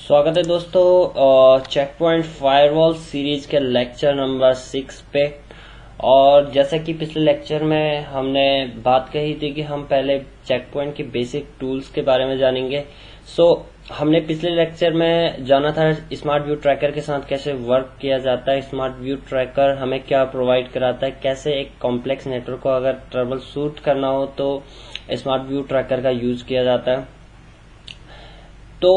स्वागत है दोस्तों चेक पॉइंट फायरवॉल सीरीज के लेक्चर नंबर 6 पे। और जैसा कि पिछले लेक्चर में हमने बात कही थी कि हम पहले चेक पॉइंट के बेसिक टूल्स के बारे में जानेंगे। हमने पिछले लेक्चर में जाना था स्मार्ट व्यू ट्रैकर के साथ कैसे वर्क किया जाता है। स्मार्ट व्यू ट्रैकर हमें क्या प्रोवाइड कराता है, कैसे एक कॉम्प्लेक्स नेटवर्क को अगर ट्रबल शूट करना हो तो स्मार्ट व्यू ट्रैकर का यूज किया जाता है। तो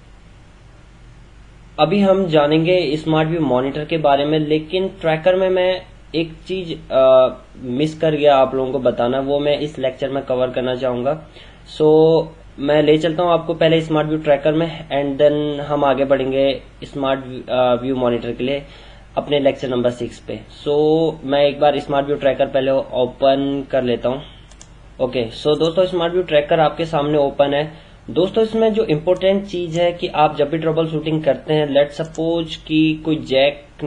अभी हम जानेंगे स्मार्ट व्यू मॉनिटर के बारे में, लेकिन ट्रैकर में मैं एक चीज मिस कर गया आप लोगों को बताना, वो मैं इस लेक्चर में कवर करना चाहूंगा। मैं ले चलता हूं आपको पहले स्मार्ट व्यू ट्रैकर में एंड देन हम आगे बढ़ेंगे स्मार्ट व्यू मॉनिटर के लिए अपने लेक्चर नंबर 6 पे। मैं एक बार स्मार्ट व्यू ट्रैकर पहले ओपन कर लेता हूं। ओके, दोस्तों स्मार्ट व्यू ट्रैकर आपके सामने ओपन है। दोस्तों इसमें जो इम्पोर्टेंट चीज है कि आप जब भी ट्रबल शूटिंग करते हैं, लेट सपोज कि कोई जैक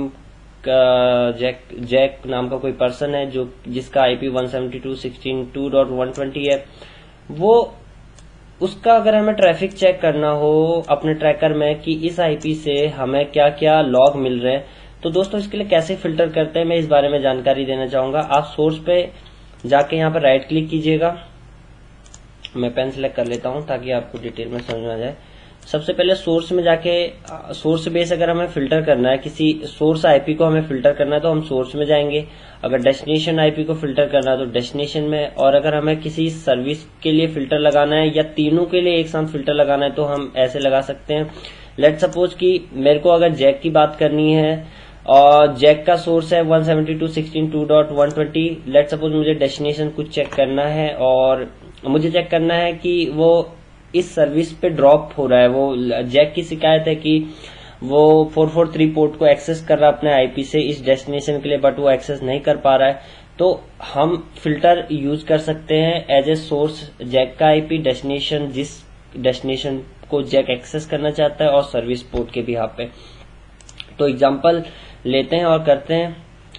नाम का कोई पर्सन है जो जिसका आईपी 172.16.2.120 है, वो उसका अगर हमें ट्रैफिक चेक करना हो अपने ट्रैकर में कि इस आईपी से हमें क्या क्या लॉग मिल रहे हैं, तो दोस्तों इसके लिए कैसे फिल्टर करते हैं मैं इस बारे में जानकारी देना चाहूंगा। आप सोर्स पे जाके यहाँ पर राइट क्लिक कीजिएगा। मैं पेन सेलेक्ट कर लेता हूं ताकि आपको डिटेल में समझ में आ जाए। सबसे पहले सोर्स में जाके सोर्स बेस अगर हमें फिल्टर करना है, किसी सोर्स आईपी को हमें फिल्टर करना है तो हम सोर्स में जाएंगे। अगर डेस्टिनेशन आईपी को फिल्टर करना है तो डेस्टिनेशन में, और अगर हमें किसी सर्विस के लिए फिल्टर लगाना है या तीनों के लिए एक साथ फिल्टर लगाना है तो हम ऐसे लगा सकते हैं। लेट सपोज कि मेरे को अगर जैक की बात करनी है और जैक का सोर्स है 172.16.2.120। लेट सपोज मुझे डेस्टिनेशन कुछ चेक करना है और मुझे चेक करना है कि वो इस सर्विस पे ड्रॉप हो रहा है। वो जैक की शिकायत है कि वो 443 पोर्ट को एक्सेस कर रहा है अपने आईपी से इस डेस्टिनेशन के लिए, बट वो एक्सेस नहीं कर पा रहा है। तो हम फिल्टर यूज कर सकते हैं एज ए सोर्स जैक का आईपी, डेस्टिनेशन जिस डेस्टिनेशन को जैक एक्सेस करना चाहता है और सर्विस पोर्ट के बिहाफ पे। तो एग्जांपल लेते हैं और करते हैं।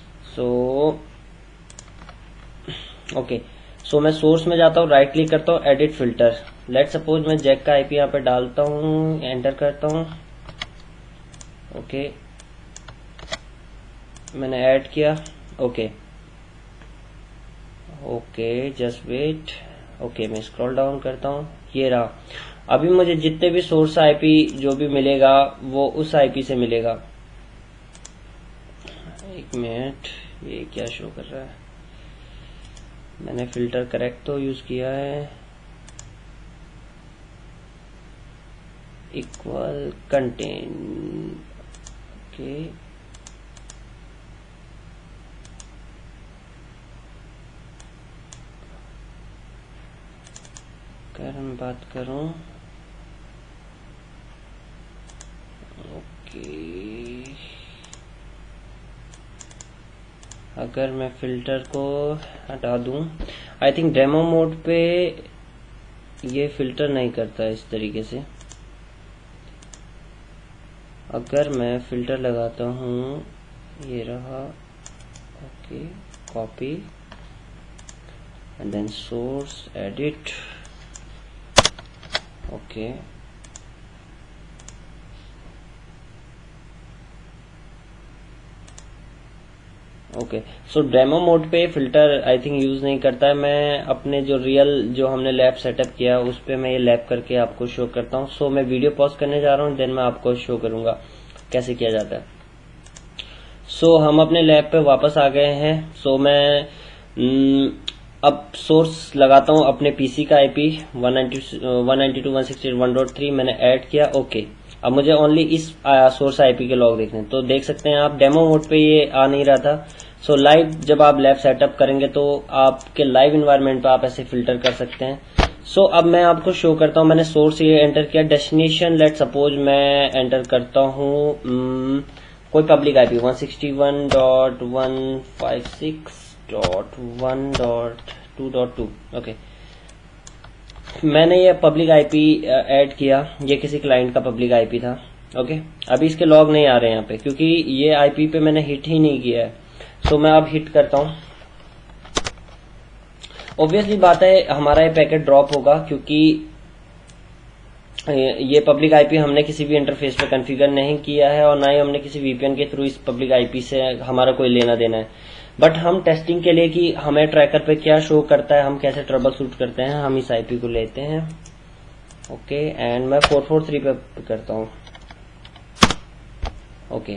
मैं सोर्स में जाता हूँ, राइट क्लिक करता हूँ, एडिट फिल्टर। लेट सपोज मैं जैक का आईपी यहाँ पे डालता हूँ, एंटर करता हूँ। ओके, मैंने ऐड किया। Okay just wait. ओके, मैं स्क्रॉल डाउन करता हूँ, ये रहा। अभी मुझे जितने भी सोर्स आईपी जो भी मिलेगा वो उस आईपी से मिलेगा। एक मिनट, ये क्या शो कर रहा है? मैंने फिल्टर करेक्ट तो यूज किया है। Equal contain. ओके, अगर मैं बात करूं, ओके, अगर मैं फिल्टर को हटा दूं, आई थिंक डेमो मोड पे ये फिल्टर नहीं करता है इस तरीके से। अगर मैं फिल्टर लगाता हूं, ये रहा। Okay, copy and then source, edit. Okay, demo mode पे फिल्टर आई थिंक यूज नहीं करता है। मैं अपने जो हमने लैब सेटअप किया उस पे मैं ये लैब करके आपको शो करता हूँ। मैं वीडियो पॉज करने जा रहा हूँ, देन मैं आपको शो करूंगा कैसे किया जाता है। हम अपने लैब पे वापस आ गए हैं। मैं अब सोर्स लगाता हूँ अपने पीसी का आईपी 192.168.1.3 मैंने ऐड किया। ओके, अब मुझे ओनली इस सोर्स आईपी के लॉग देखने हैं। तो देख सकते हैं आप डेमो मोड पे ये आ नहीं रहा था। लाइव जब आप लैब सेटअप करेंगे तो आपके लाइव इन्वायरमेंट पे आप ऐसे फिल्टर कर सकते हैं। अब मैं आपको शो करता हूँ। मैंने सोर्स ये एंटर किया, डेस्टिनेशन लेट सपोज मैं एंटर करता हूँ कोई पब्लिक आईपी 161.156.1.2.2। ओके, मैंने ये पब्लिक आईपी ऐड किया, ये किसी क्लाइंट का पब्लिक आईपी था। ओके, अभी इसके लॉग नहीं आ रहे हैं यहाँ पे क्योंकि ये आईपी पे मैंने हिट ही नहीं किया है। मैं अब हिट करता हूँ। ऑब्वियसली बात है हमारा ये पैकेट ड्रॉप होगा क्योंकि ये पब्लिक आईपी हमने किसी भी इंटरफेस पे कॉन्फ़िगर नहीं किया है और ना ही हमने किसी वीपीएन के थ्रू इस पब्लिक आईपी से हमारा कोई लेना देना है। बट हम टेस्टिंग के लिए कि हमें ट्रैकर पे क्या शो करता है, हम कैसे ट्रबल शूट करते हैं, हम इस आईपी को लेते हैं। ओके, एंड मैं 443 पे करता हूँ। ओके,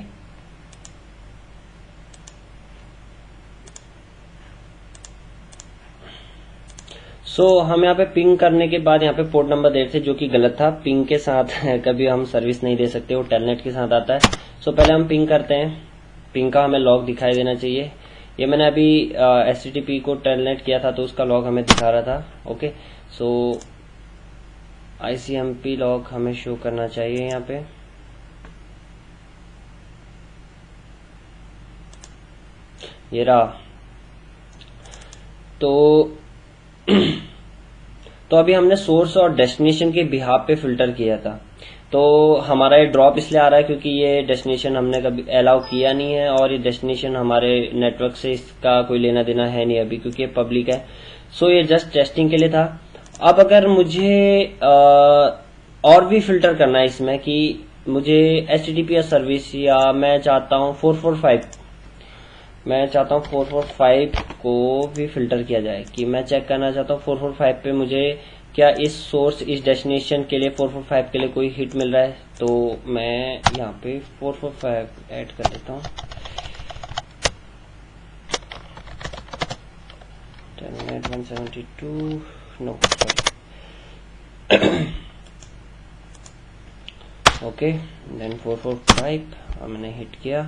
हम यहाँ पे पिंग करने के बाद यहाँ पे पोर्ट नंबर दे रहे थे, जो कि गलत था। पिंग के साथ कभी हम सर्विस नहीं दे सकते, वो टेलनेट के साथ आता है। पहले हम पिंग करते हैं। पिंग का हमें लॉग दिखाई देना चाहिए। ये मैंने अभी HTTP को टेलनेट किया था तो उसका लॉग हमें दिखा रहा था। ओके, ICMP लॉग हमें शो करना चाहिए यहाँ पे। ये रहा। तो अभी हमने सोर्स और डेस्टिनेशन के बिहाफ पे फिल्टर किया था। तो हमारा ये ड्रॉप इसलिए आ रहा है क्योंकि ये डेस्टिनेशन हमने कभी अलाउ किया नहीं है और ये डेस्टिनेशन हमारे नेटवर्क से इसका कोई लेना देना है नहीं अभी, क्योंकि ये पब्लिक है। ये जस्ट टेस्टिंग के लिए था। अब अगर मुझे और भी फिल्टर करना है इसमें कि मुझे HTTPS सर्विस, या मैं चाहता हूँ 445 को भी फिल्टर किया जाए, कि मैं चेक करना चाहता हूँ 445 पे मुझे क्या इस सोर्स, इस डेस्टिनेशन के लिए 445 के लिए कोई हिट मिल रहा है। तो मैं यहाँ पे 445 ऐड कर देता हूँ। टेलनेट 172 नो ओके, देन 445 हमने हिट किया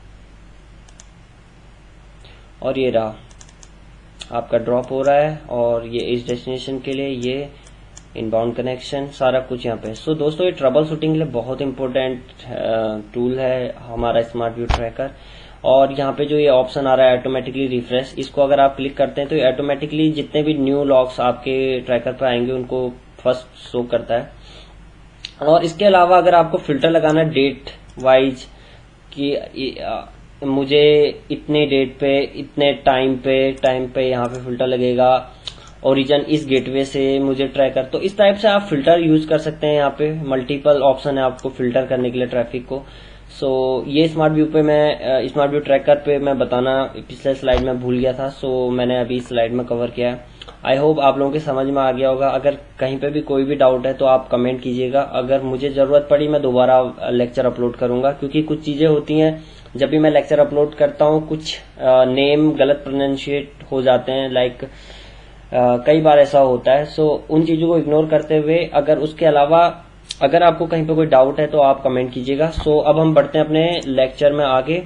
और ये रहा, आपका ड्रॉप हो रहा है। और ये इस डेस्टिनेशन के लिए ये इनबाउंड कनेक्शन, सारा कुछ यहाँ पे। दोस्तों, ये ट्रबल शूटिंग के लिए बहुत इंपॉर्टेंट टूल है हमारा स्मार्ट व्यू ट्रैकर। और यहाँ पे जो ये ऑप्शन आ रहा है ऑटोमेटिकली रिफ्रेश, इसको अगर आप क्लिक करते हैं तो ये ऑटोमेटिकली जितने भी न्यू लॉग्स आपके ट्रैकर पे आएंगे उनको फर्स्ट शो करता है। और इसके अलावा अगर आपको फिल्टर लगाना है डेट वाइज, कि मुझे इतने डेट पे, इतने टाइम पे यहाँ पे फिल्टर लगेगा, ओरिजिन इस गेटवे से मुझे ट्रैकर, तो इस टाइप से आप फिल्टर यूज कर सकते हैं। यहाँ पे मल्टीपल ऑप्शन है आपको फिल्टर करने के लिए ट्रैफिक को। ये स्मार्ट व्यू ट्रैकर पे मैं बताना पिछले स्लाइड में भूल गया था, मैंने अभी स्लाइड में कवर किया है। आई होप आप लोगों के समझ में आ गया होगा। अगर कहीं पे भी कोई भी डाउट है तो आप कमेंट कीजिएगा। अगर मुझे जरूरत पड़ी मैं दोबारा लेक्चर अपलोड करूंगा, क्योंकि कुछ चीजें होती हैं जब भी मैं लेक्चर अपलोड करता हूँ, कुछ नेम गलत प्रोनाउंशिएट हो जाते हैं, लाइक कई बार ऐसा होता है। उन चीजों को इग्नोर करते हुए, अगर उसके अलावा अगर आपको कहीं पे कोई डाउट है तो आप कमेंट कीजिएगा। अब हम बढ़ते हैं अपने लेक्चर में आगे।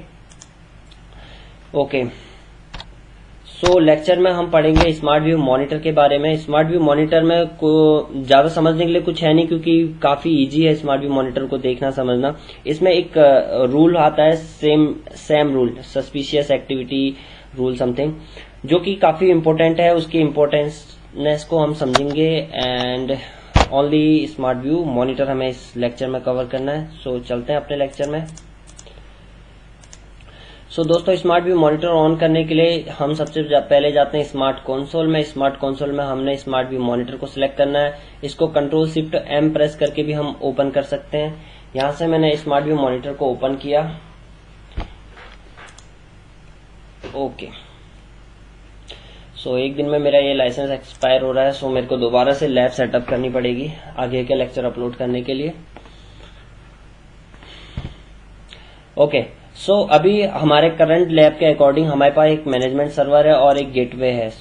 ओके, लेक्चर में हम पढ़ेंगे स्मार्ट व्यू मॉनिटर के बारे में। स्मार्ट व्यू मॉनिटर में को ज्यादा समझने के लिए कुछ है नहीं, क्योंकि काफी इजी है स्मार्ट व्यू मॉनिटर को देखना समझना। इसमें एक रूल आता है, SAM rule, suspicious activity rule something, जो कि काफी इंपॉर्टेंट है। उसकी इम्पोर्टेंस को हम समझेंगे and only smart view Monitor हमें इस लेक्चर में कवर करना है। चलते हैं अपने लेक्चर में। दोस्तों, स्मार्ट व्यू मॉनिटर ऑन करने के लिए हम सबसे पहले जाते हैं स्मार्ट कंसोल में। स्मार्ट कंसोल में हमने स्मार्ट व्यू मॉनिटर को सिलेक्ट करना है। इसको Ctrl+Shift+M प्रेस करके भी हम ओपन कर सकते हैं। यहां से मैंने स्मार्ट व्यू मॉनिटर को ओपन किया। ओके, एक दिन में मेरा ये लाइसेंस एक्सपायर हो रहा है, मेरे को दोबारा से लैब सेटअप करनी पड़ेगी आगे के लेक्चर अपलोड करने के लिए। ओके, अभी हमारे करंट लैब के अकॉर्डिंग हमारे पास एक मैनेजमेंट सर्वर है और एक गेटवे है।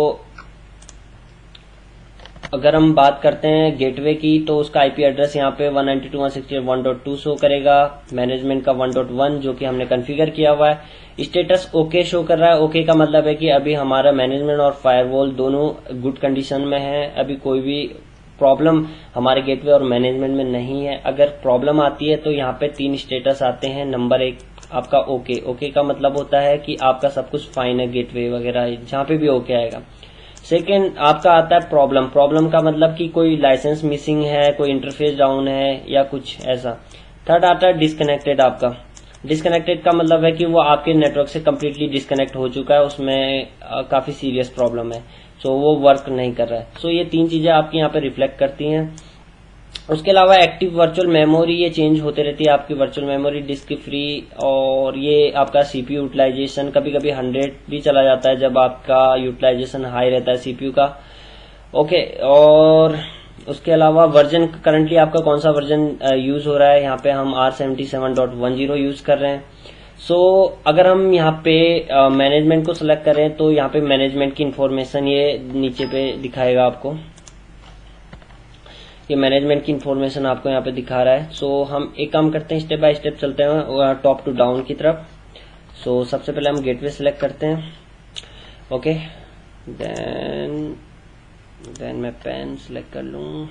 अगर हम बात करते हैं गेटवे की, तो उसका आईपी एड्रेस यहाँ पे 192.168.1.2 शो करेगा। मैनेजमेंट का 1.1 जो कि हमने कॉन्फ़िगर किया हुआ है। स्टेटस ओके शो कर रहा है। ओके का मतलब है कि अभी हमारा मैनेजमेंट और फायरवॉल दोनों गुड कंडीशन में है। अभी कोई भी प्रॉब्लम हमारे गेटवे और मैनेजमेंट में नहीं है। अगर प्रॉब्लम आती है तो यहाँ पे 3 स्टेटस आते हैं। नंबर 1 आपका ओके का मतलब होता है कि आपका सब कुछ फाइन है, गेटवे वगैरह जहाँ पे भी ओके आएगा। सेकेंड आपका आता है प्रॉब्लम का मतलब कि कोई लाइसेंस मिसिंग है, कोई इंटरफेस डाउन है या कुछ ऐसा। थर्ड आता है डिस्कनेक्टेड। आपका डिस्कनेक्टेड का मतलब है कि वो आपके नेटवर्क से कम्प्लीटली डिस्कनेक्ट हो चुका है, उसमें काफी सीरियस प्रॉब्लम है, वो वर्क नहीं कर रहा है। ये 3 चीजें आपकी यहाँ पे रिफ्लेक्ट करती हैं। उसके अलावा एक्टिव वर्चुअल मेमोरी, ये चेंज होते रहती है आपकी वर्चुअल मेमोरी, डिस्क फ्री, और ये आपका सीपीयू यूटिलाइजेशन कभी कभी 100 भी चला जाता है जब आपका यूटिलाइजेशन हाई रहता है सीपीयू का। ओके, और उसके अलावा वर्जन, करंटली आपका कौन सा वर्जन यूज हो रहा है, यहाँ पे हम R77.10 यूज कर रहे हैं। अगर हम यहाँ पे मैनेजमेंट को सिलेक्ट करें तो यहाँ पे मैनेजमेंट की इंफॉर्मेशन ये नीचे पे दिखाएगा आपको, ये मैनेजमेंट की इंफॉर्मेशन आपको यहाँ पे दिखा रहा है। हम एक काम करते हैं, स्टेप बाय स्टेप चलते हैं टॉप टू डाउन की तरफ। सबसे पहले हम गेटवे सिलेक्ट करते हैं। ओके, देन मैं पेन सिलेक्ट कर लूं।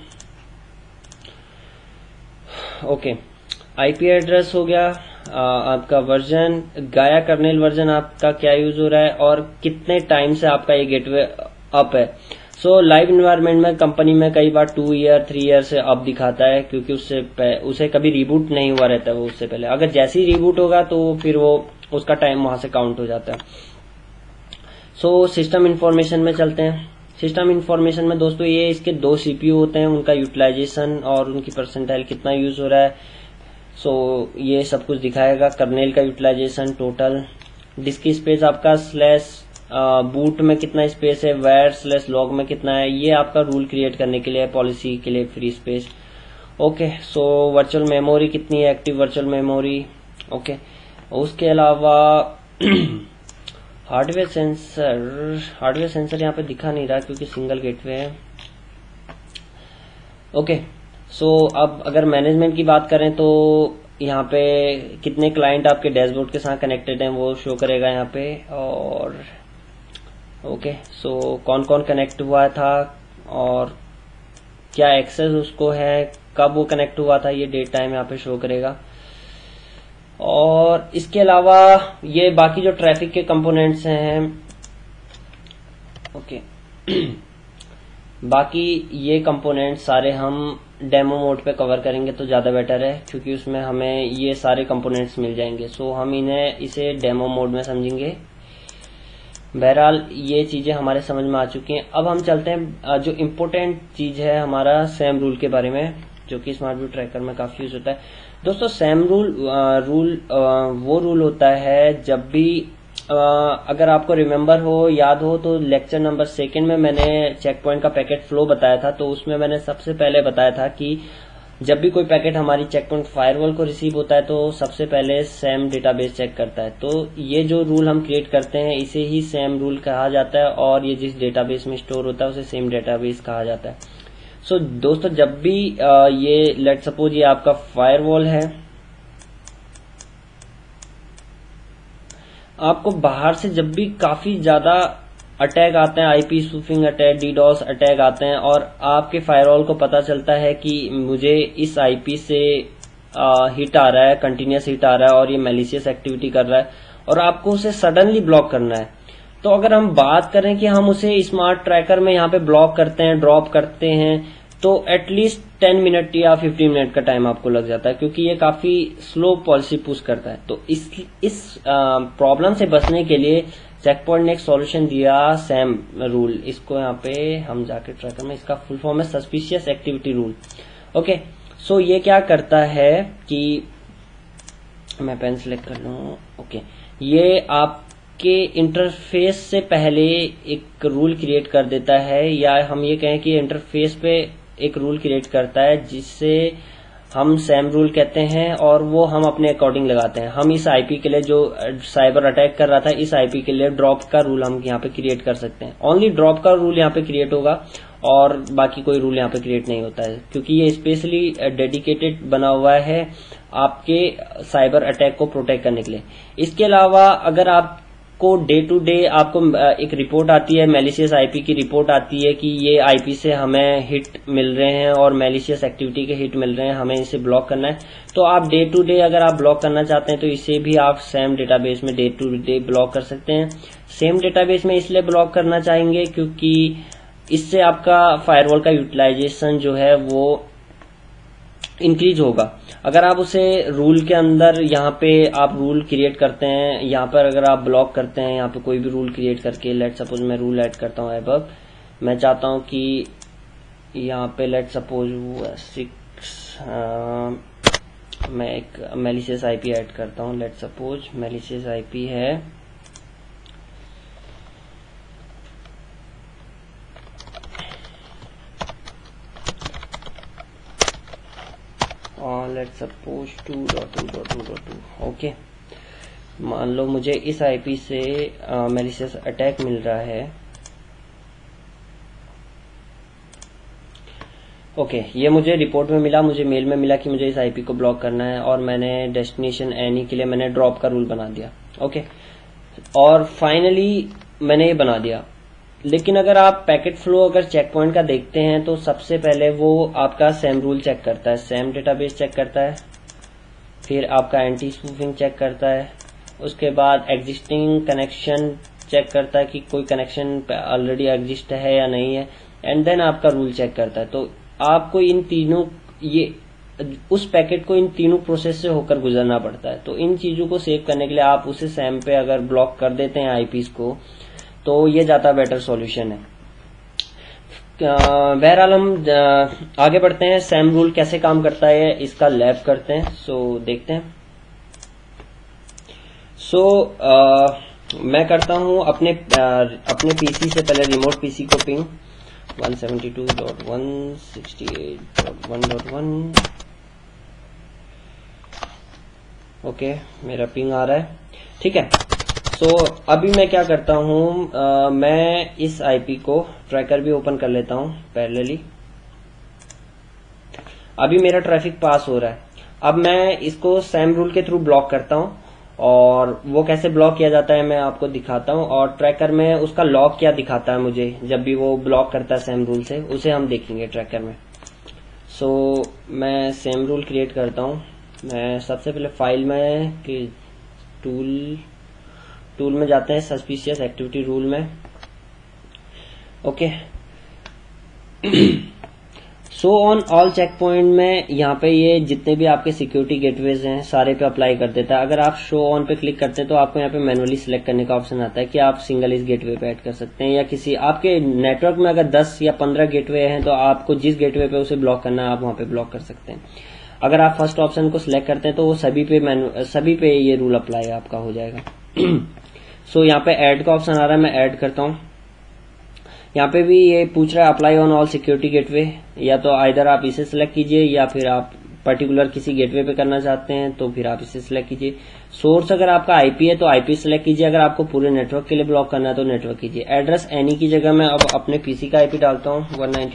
ओके, आईपी एड्रेस हो गया, आपका वर्जन, गाया कर्नेल वर्जन आपका क्या यूज हो रहा है और कितने टाइम से आपका ये गेटवे अप है। लाइव इन्वायरमेंट में कंपनी में कई बार 2 ईयर 3 ईयर से अप दिखाता है, क्योंकि उसे कभी रिबूट नहीं हुआ रहता है वो उससे पहले। अगर जैसे ही रिबूट होगा तो फिर वो उसका टाइम वहां से काउंट हो जाता है। सिस्टम इंफॉर्मेशन में चलते हैं। सिस्टम इंफॉर्मेशन में दोस्तों ये इसके 2 सीपीयू होते हैं, उनका यूटिलाइजेशन और उनकी परसेंटाइल कितना यूज हो रहा है। ये सब कुछ दिखाएगा। कर्नेल का यूटिलाइजेशन, टोटल डिस्क स्पेस आपका स्लैश बूट में कितना स्पेस है, वैर स्लैश लॉग में कितना है, ये आपका रूल क्रिएट करने के लिए, पॉलिसी के लिए free space. Okay, virtual memory कितनी है, एक्टिव वर्चुअल मेमोरी। ओके, उसके अलावा हार्डवेयर सेंसर यहाँ पे दिखा नहीं रहा क्योंकि सिंगल गेटवे है। ओके, अब अगर मैनेजमेंट की बात करें तो यहाँ पे कितने क्लाइंट आपके डैशबोर्ड के साथ कनेक्टेड हैं वो शो करेगा यहाँ पे। और ओके, कौन कौन कनेक्ट हुआ था और क्या एक्सेस उसको है, कब वो कनेक्ट हुआ था, ये डेट टाइम यहाँ पे शो करेगा। और इसके अलावा ये बाकी जो ट्रैफिक के कंपोनेंट्स हैं, ओके बाकी ये कंपोनेंट्स सारे हम डेमो मोड पे कवर करेंगे तो ज्यादा बेटर है, क्योंकि उसमें हमें ये सारे कंपोनेंट्स मिल जाएंगे। हम इसे डेमो मोड में समझेंगे। बहरहाल ये चीजें हमारे समझ में आ चुकी हैं। अब हम चलते हैं जो इम्पोर्टेंट चीज है हमारा सैम रूल के बारे में, जो कि स्मार्ट व्यू ट्रैकर में काफी यूज होता है। दोस्तों सैम रूल वो रूल होता है जब भी अगर आपको रिमेम्बर हो, याद हो, तो लेक्चर नंबर 2 में मैंने चेक पॉइंट का पैकेट फ्लो बताया था। तो उसमें मैंने सबसे पहले बताया था कि जब भी कोई पैकेट हमारी चेक पॉइंट फायरवॉल को रिसीव होता है तो सबसे पहले सैम डेटाबेस चेक करता है। तो ये जो रूल हम क्रिएट करते हैं इसे ही सैम रूल कहा जाता है, और ये जिस डेटाबेस में स्टोर होता है उसे सेम डेटाबेस कहा जाता है। दोस्तों जब भी ये लेट सपोज ये आपका फायरवॉल है, आपको बाहर से जब भी काफी ज्यादा अटैक आते हैं, IP spoofing attack, DDoS attack आते हैं, और आपके फायरवॉल को पता चलता है कि मुझे इस आईपी से हिट आ रहा है, कंटिन्यूस हिट आ रहा है और ये मैलिशियस एक्टिविटी कर रहा है, और आपको उसे सडनली ब्लॉक करना है। तो अगर हम बात करें कि हम उसे स्मार्ट ट्रैकर में यहाँ पे ब्लॉक करते हैं, ड्रॉप करते हैं, तो एटलीस्ट 10 मिनट या 15 मिनट का टाइम आपको लग जाता है, क्योंकि ये काफी स्लो पॉलिसी पुश करता है। तो इस प्रॉब्लम से बचने के लिए चेक पॉइंट ने एक सॉल्यूशन दिया, सैम रूल। इसको यहाँ पे हम जाके ट्रैकर में, इसका फुल फॉर्म है सस्पिशियस एक्टिविटी रूल। ओके, ये क्या करता है कि मैं पेन सिलेक्ट कर लूं। ओके, ये आपके इंटरफेस से पहले एक रूल क्रिएट कर देता है, या हम ये कहें कि इंटरफेस पे एक रूल क्रिएट करता है जिससे हम सैम रूल कहते हैं, और वो हम अपने अकॉर्डिंग लगाते हैं। हम इस आईपी के लिए, जो साइबर अटैक कर रहा था, इस आईपी के लिए ड्रॉप का रूल हम यहाँ पे क्रिएट कर सकते हैं। ओनली ड्रॉप का रूल यहाँ पे क्रिएट होगा और बाकी कोई रूल यहाँ पे क्रिएट नहीं होता है, क्योंकि ये स्पेशली डेडिकेटेड बना हुआ है आपके साइबर अटैक को प्रोटेक्ट करने के लिए। इसके अलावा अगर आपको डे टू डे आपको एक रिपोर्ट आती है, मैलिशियस आईपी की रिपोर्ट आती है कि ये आईपी से हमें हिट मिल रहे हैं और मैलिशियस एक्टिविटी के हिट मिल रहे हैं, हमें इसे ब्लॉक करना है, तो आप डे टू डे अगर आप ब्लॉक करना चाहते हैं तो इसे भी आप सेम डेटाबेस में डे टू डे ब्लॉक कर सकते हैं। सेम डेटाबेस में इसलिए ब्लॉक करना चाहेंगे क्योंकि इससे आपका फायरवॉल का यूटिलाइजेशन जो है वो इंक्रीज होगा। अगर आप उसे रूल के अंदर, यहाँ पे आप रूल क्रिएट करते हैं, यहाँ पर अगर आप ब्लॉक करते हैं, यहाँ पे कोई भी रूल क्रिएट करके, लेट सपोज मैं रूल ऐड करता हूँ एबव, मैं चाहता हूँ कि यहाँ पे लेट सपोज वो मैं एक मैलिशियस आईपी ऐड करता हूँ। लेट सपोज मैलिशियस आईपी है लेट सपोज 2.2.2.2। ओके, मान लो मुझे इस आईपी से मैलिशियस अटैक मिल रहा है। ओके, ये मुझे रिपोर्ट में मिला, मुझे मेल में मिला कि मुझे इस आईपी को ब्लॉक करना है, और मैंने डेस्टिनेशन एनी के लिए मैंने ड्रॉप का रूल बना दिया। ओके, और फाइनली मैंने ये बना दिया। लेकिन अगर आप पैकेट फ्लो अगर चेक पॉइंट का देखते हैं तो सबसे पहले वो आपका सैम रूल चेक करता है, सैम डेटाबेस चेक करता है, फिर आपका एंटी स्पूफिंग चेक करता है, उसके बाद एग्जिस्टिंग कनेक्शन चेक करता है कि कोई कनेक्शन ऑलरेडी एग्जिस्ट है या नहीं है, एंड देन आपका रूल चेक करता है। तो आपको इन तीनों उस पैकेट को इन तीनों प्रोसेस से होकर गुजरना पड़ता है। तो इन चीजों को सेव करने के लिए आप उसे सैम पे अगर ब्लॉक कर देते हैं आईपीस को, तो ये ज्यादा बेटर सॉल्यूशन है। बहरहाल हम आगे बढ़ते हैं, सैम रूल कैसे काम करता है इसका लैब करते हैं। देखते हैं। मैं करता हूं अपने पीसी से पहले रिमोट पीसी को पिंग 172.168.1.1। ओके, मेरा पिंग आ रहा है, ठीक है। अभी मैं क्या करता हूं, मैं इस आईपी को ट्रैकर भी ओपन कर लेता हूं पैरेलली। अभी मेरा ट्रैफिक पास हो रहा है। अब मैं इसको सैम रूल के थ्रू ब्लॉक करता हूं, और वो कैसे ब्लॉक किया जाता है मैं आपको दिखाता हूं, और ट्रैकर में उसका लॉग क्या दिखाता है मुझे जब भी वो ब्लॉक करता है सैम रूल से, उसे हम देखेंगे ट्रैकर में। मैं सैम रूल क्रिएट करता हूं। मैं सबसे पहले फाइल में कि टूल में जाते हैं, सस्पिशियस एक्टिविटी रूल में। Okay, on all Check Point में यहाँ पे ये जितने भी आपके सिक्योरिटी गेटवेज हैं सारे पे अप्लाई कर देता है। अगर आप शो ऑन पे क्लिक करते हैं तो आपको यहाँ पे मैनुअली सिलेक्ट करने का ऑप्शन आता है कि आप सिंगल इस गेटवे पे ऐड कर सकते हैं, या किसी आपके नेटवर्क में अगर 10 या 15 गेटवे हैं तो आपको जिस गेटवे पे उसे ब्लॉक करना है आप वहां पे ब्लॉक कर सकते हैं। अगर आप फर्स्ट ऑप्शन को सिलेक्ट करते हैं तो वो सभी पे ये रूल अप्लाई आपका हो जाएगा। यहाँ पे ऐड का ऑप्शन आ रहा है, मैं ऐड करता हूँ। यहाँ पे भी ये पूछ रहा है apply on all security gateway, या तो आइदर आप इसे सिलेक्ट कीजिए, या फिर आप पर्टिकुलर किसी गेटवे पे करना चाहते हैं तो फिर आप इसे सिलेक्ट कीजिए। सोर्स अगर आपका आईपी है तो आईपी सिलेक्ट कीजिए, अगर आपको पूरे नेटवर्क के लिए ब्लॉक करना है तो नेटवर्क कीजिए। एड्रेस एनी की जगह मैं अब अपने पीसी का आईपी डालता हूँ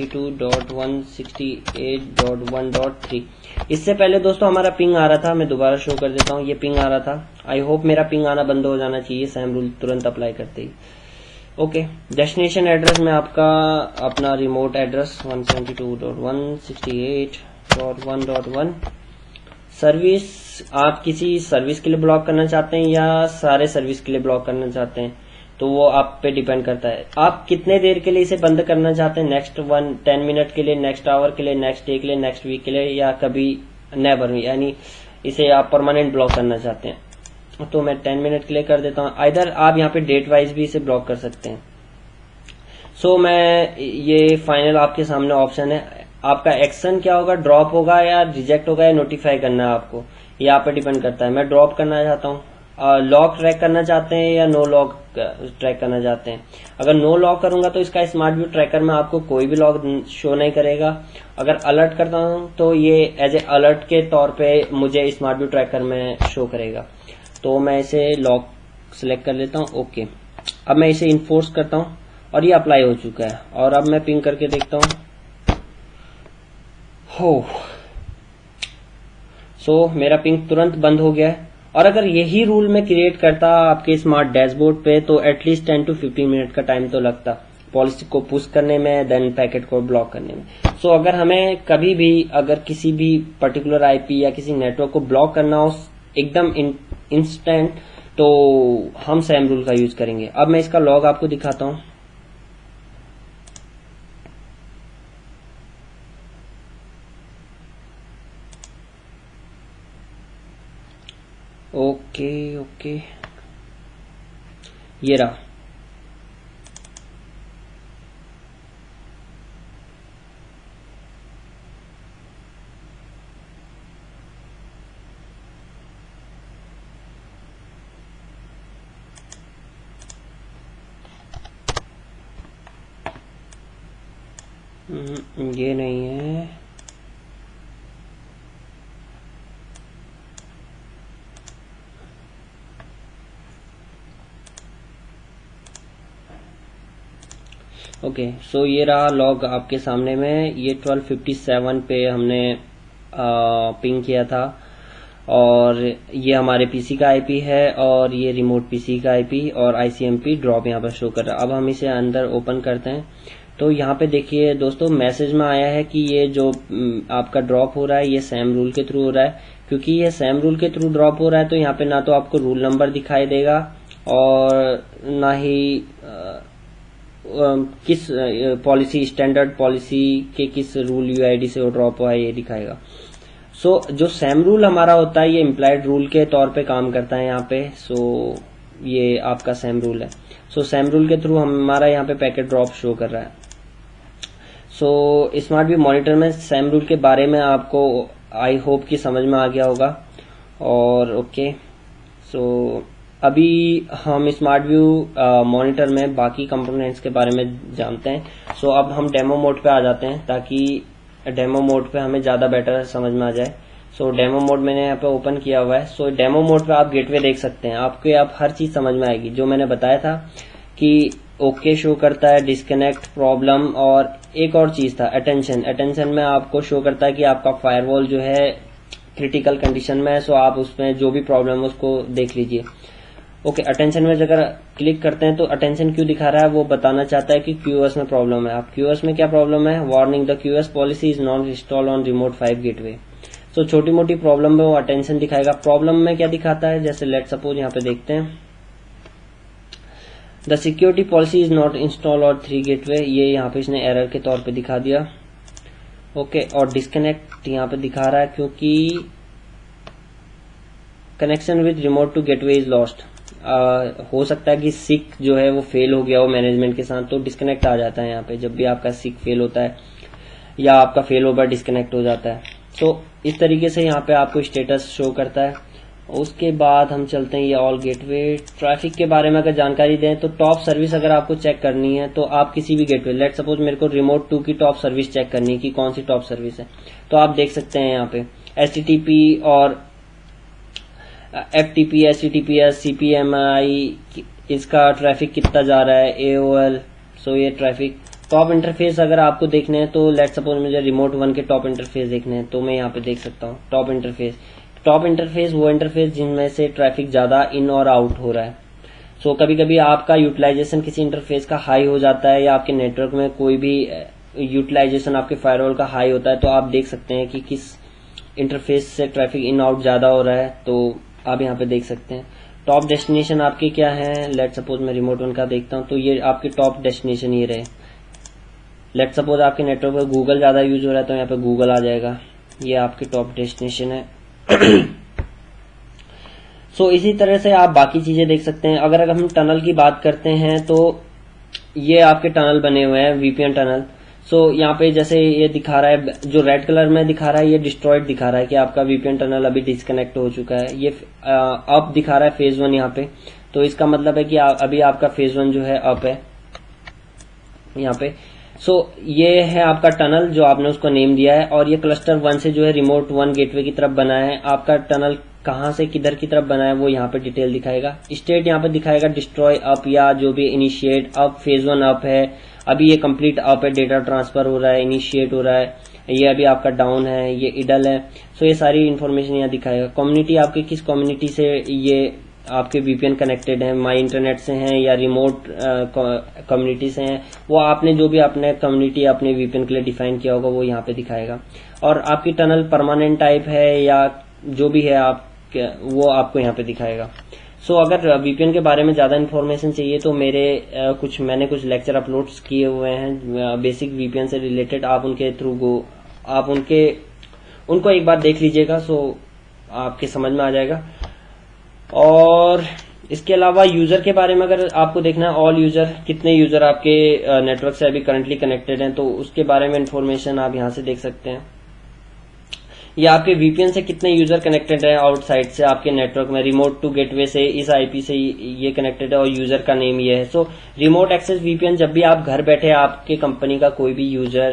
192.168.1.3। इससे पहले दोस्तों हमारा पिंग आ रहा था, मैं दोबारा शो कर देता हूँ, ये पिंग आ रहा था। आई होप मेरा पिंग आना बंद हो जाना चाहिए सैम रूल तुरंत अप्लाई करते ही। ओके, डेस्टिनेशन एड्रेस में आपका अपना रिमोट एड्रेस 172.168.1.1। सर्विस, आप किसी सर्विस के लिए ब्लॉक करना चाहते हैं या सारे सर्विस के लिए ब्लॉक करना चाहते हैं तो वो आप पे डिपेंड करता है। आप कितने देर के लिए इसे बंद करना चाहते हैं, नेक्स्ट 10 मिनट के लिए, नेक्स्ट आवर के लिए, नेक्स्ट डे के लिए, नेक्स्ट वीक के लिए, या कभी नेवर, यानी इसे आप परमानेंट ब्लॉक करना चाहते हैं। तो मैं 10 मिनट के लिए कर देता हूँ। आइदर आप यहाँ पे डेट वाइज भी इसे ब्लॉक कर सकते हैं। मैं ये फाइनल आपके सामने ऑप्शन है। आपका एक्शन क्या होगा, ड्रॉप होगा या रिजेक्ट होगा या नोटिफाई करना है आपको, ये आप पे डिपेंड करता है। मैं ड्रॉप करना चाहता हूँ। लॉक ट्रैक करना चाहते हैं या नो लॉक ट्रैक करना चाहते हैं। अगर नो लॉक करूंगा तो इसका स्मार्ट व्यू ट्रैकर में आपको कोई भी लॉक शो नहीं करेगा। अगर अलर्ट करता हूं तो ये एज ए अलर्ट के तौर पे मुझे स्मार्ट व्यू ट्रैकर में शो करेगा। तो मैं इसे लॉक सिलेक्ट कर लेता हूं। ओके, अब मैं इसे इन्फोर्स करता हूं और ये अप्लाई हो चुका है। और अब मैं पिंग करके देखता हूं। मेरा पिंग तुरंत बंद हो गया है। और अगर यही रूल मैं क्रिएट करता आपके स्मार्ट डैशबोर्ड पे तो एटलीस्ट 10 to 15 मिनट का टाइम तो लगता पॉलिसी को पुश करने में, देन पैकेट को ब्लॉक करने में। अगर हमें कभी भी अगर किसी भी पर्टिकुलर आईपी या किसी नेटवर्क को ब्लॉक करना हो एकदम इंस्टेंट, तो हम सैम रूल का यूज करेंगे। अब मैं इसका लॉग आपको दिखाता हूं। ओके, ये रहा। ये नहीं है। ओके, सो ये रहा लॉग आपके सामने में। ये 1257 पे हमने पिंग किया था और ये हमारे पीसी का आईपी है और ये रिमोट पीसी का आईपी और आईसीएमपी ड्रॉप यहाँ पर शो कर रहा है। अब हम इसे अंदर ओपन करते हैं तो यहाँ पे देखिए दोस्तों, मैसेज में आया है कि ये जो आपका ड्रॉप हो रहा है ये सैम रूल के थ्रू हो रहा है। क्योंकि ये सैम रूल के थ्रू ड्रॉप हो रहा है तो यहाँ पे ना तो आपको रूल नंबर दिखाई देगा और ना ही किस पॉलिसी, स्टैंडर्ड पॉलिसी के किस रूल यूआईडी से वो ड्रॉप हुआ है ये दिखाएगा। सो जो सैम रूल हमारा होता है ये इम्प्लाइड रूल के तौर पे काम करता है यहाँ पे। सो ये आपका सैम रूल है। सो सैम रूल के थ्रू हमारा यहाँ पे पैकेट ड्रॉप शो कर रहा है। सो स्मार्ट व्यू मॉनिटर में सैम रूल के बारे में आपको आई होप कि समझ में आ गया होगा। और ओके, सो अभी हम स्मार्ट व्यू मॉनिटर में बाकी कंपोनेंट्स के बारे में जानते हैं। सो अब हम डेमो मोड पे आ जाते हैं ताकि डेमो मोड पे हमें ज्यादा बेटर समझ में आ जाए। सो डेमो मोड मैंने यहाँ पे ओपन किया हुआ है। सो डेमो मोड पे आप गेटवे देख सकते हैं, आपको आप हर चीज समझ में आएगी। जो मैंने बताया था कि ओके शो करता है, डिस्कनेक्ट, प्रॉब्लम, और एक और चीज था अटेंशन। अटेंशन में आपको शो करता है कि आपका फायरवॉल जो है क्रिटिकल कंडीशन में है। सो आप उसमें जो भी प्रॉब्लम है उसको देख लीजिए। ओके, अटेंशन में अगर क्लिक करते हैं तो अटेंशन क्यों दिखा रहा है, वो बताना चाहता है कि क्यूएस में प्रॉब्लम है। आप क्यूएस में क्या प्रॉब्लम है, warning the QoS policy is not install on remote 5 gateway. So छोटी मोटी प्रॉब्लम में वो अटेंशन दिखाएगा। प्रॉब्लम में क्या दिखाता है, जैसे लेट सपोज यहाँ पे देखते हैं the security policy is not install on 3 gateway, ये यहाँ पे इसने एरर के तौर पे दिखा दिया। ओके, और डिस्कनेक्ट यहाँ पे दिखा रहा है क्योंकि connection with remote to gateway is lost. हो सकता है कि सिक जो है वो फेल हो गया हो मैनेजमेंट के साथ, तो डिस्कनेक्ट आ जाता है यहाँ पे। जब भी आपका सिक फेल होता है या आपका फेल ओवर डिस्कनेक्ट हो जाता है। तो इस तरीके से यहाँ पे आपको स्टेटस शो करता है। उसके बाद हम चलते हैं ये ऑल गेटवे ट्रैफिक के बारे में अगर जानकारी दें तो टॉप सर्विस अगर आपको चेक करनी है तो आप किसी भी गेटवे, लेट सपोज मेरे को रिमोट 2 की टॉप सर्विस चेक करनी है कि कौन सी टॉप सर्विस है, तो आप देख सकते हैं यहाँ पे HTTP और FTP, HTTPS, CPMI, इसका ट्रैफिक कितना जा रहा है, AOL। सो ये ट्रैफिक टॉप इंटरफेस अगर आपको देखने हैं तो लेट सपोज मुझे रिमोट 1 के टॉप इंटरफेस देखने हैं तो मैं यहाँ पे देख सकता हूँ टॉप इंटरफेस। टॉप इंटरफेस वो इंटरफेस जिनमें से ट्रैफिक ज्यादा इन और आउट हो रहा है। सो कभी कभी आपका यूटिलाइजेशन किसी इंटरफेस का हाई हो जाता है या आपके नेटवर्क में कोई भी यूटिलाइजेशन आपके फायरवॉल का हाई होता है, तो आप देख सकते हैं कि किस इंटरफेस से ट्रैफिक इन आउट ज्यादा हो रहा है, तो आप यहाँ पे देख सकते हैं। टॉप डेस्टिनेशन आपके क्या है, लेट सपोज मैं रिमोट 1 का देखता हूँ तो ये आपके टॉप डेस्टिनेशन ये रहे। लेट सपोज आपके नेटवर्क पर गूगल ज्यादा यूज हो रहा है तो यहाँ पे गूगल आ जाएगा, ये आपकी टॉप डेस्टिनेशन है। सो इसी तरह से आप बाकी चीजें देख सकते हैं। अगर हम टनल की बात करते हैं तो ये आपके टनल बने हुए हैं, VPN टनल। सो यहाँ पे जैसे ये दिखा रहा है, जो रेड कलर में दिखा रहा है ये डिस्ट्रॉयड दिखा रहा है कि आपका VPN टनल अभी डिस्कनेक्ट हो चुका है। ये अप दिखा रहा है फेज 1 यहाँ पे, तो इसका मतलब है कि अभी आपका फेज 1 जो है अप है यहाँ पे। सो ये है आपका टनल जो आपने उसको नेम दिया है, और ये क्लस्टर 1 से जो है रिमोट 1 गेटवे की तरफ बना है। आपका टनल कहां से किधर की तरफ बना है वो यहाँ पे डिटेल दिखाएगा। स्टेट यहाँ पे दिखाएगा डिस्ट्रॉय अप या जो भी इनिशिएट अप, फेज 1 अप है, अभी ये कंप्लीट अप है, डेटा ट्रांसफर हो रहा है, इनिशिएट हो रहा है, ये अभी आपका डाउन है, ये इडल है। सो ये सारी इन्फॉर्मेशन यहाँ दिखाएगा। कम्युनिटी आपके किस कम्युनिटी से ये आपके VPN कनेक्टेड है, माई इंटरनेट से हैं या रिमोट कम्युनिटी से हैं, वो आपने जो भी अपने कम्युनिटी अपने VPN के लिए डिफाइन किया होगा वो यहाँ पे दिखाएगा। और आपकी टनल परमानेंट टाइप है या जो भी है आप वो आपको यहाँ पे दिखाएगा। सो अगर VPN के बारे में ज्यादा इन्फॉर्मेशन चाहिए तो मैंने कुछ लेक्चर अपलोड किए हुए हैं बेसिक VPN से रिलेटेड, आप उनके थ्रू आप उनको एक बार देख लीजिएगा। सो आपके समझ में आ जाएगा। और इसके अलावा यूजर के बारे में अगर आपको देखना है, ऑल यूजर, कितने यूजर आपके नेटवर्क से अभी करंटली कनेक्टेड हैं, तो उसके बारे में इन्फॉर्मेशन आप यहाँ से देख सकते हैं। या आपके VPN से कितने यूजर कनेक्टेड है आउटसाइड से आपके नेटवर्क में, रिमोट 2 गेटवे से इस IP से ये कनेक्टेड है और यूजर का नेम ये है। सो रिमोट एक्सेस VPN, जब भी आप घर बैठे आपके कंपनी का कोई भी यूजर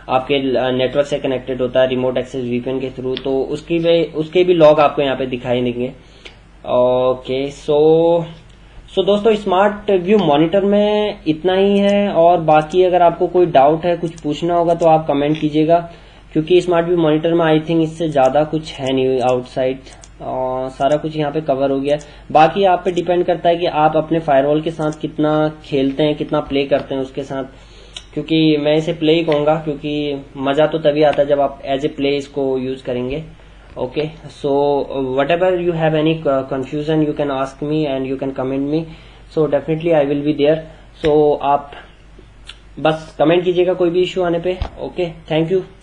आपके नेटवर्क से कनेक्टेड होता है रिमोट एक्सेस वीपीएन के थ्रू, तो उसके भी लॉग आपको यहाँ पे दिखाई देंगे। ओके, सो दोस्तों स्मार्ट व्यू मॉनिटर में इतना ही है, और बाकी अगर आपको कोई डाउट है, कुछ पूछना होगा तो आप कमेंट कीजिएगा, क्योंकि स्मार्ट व्यू मॉनिटर में आई थिंक इससे ज्यादा कुछ है नहीं आउटसाइड, सारा कुछ यहाँ पे कवर हो गया। बाकी आप पे डिपेंड करता है कि आप अपने फायरवॉल के साथ कितना खेलते हैं, कितना प्ले करते हैं उसके साथ, क्योंकि मैं इसे प्ले ही कहूंगा, क्योंकि मजा तो तभी आता है जब आप एज ए प्ले इसको यूज करेंगे। Okay, so whatever you have any confusion, you can ask me and you can comment me, so definitely I will be there. So आप बस कमेंट कीजिएगा कोई भी इश्यू आने पे। Okay, thank you.